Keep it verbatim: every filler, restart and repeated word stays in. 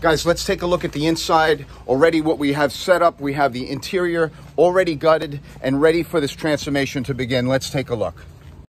Guys, let's take a look at the inside. Already what we have set up, we have the interior already gutted and ready for this transformation to begin. Let's take a look.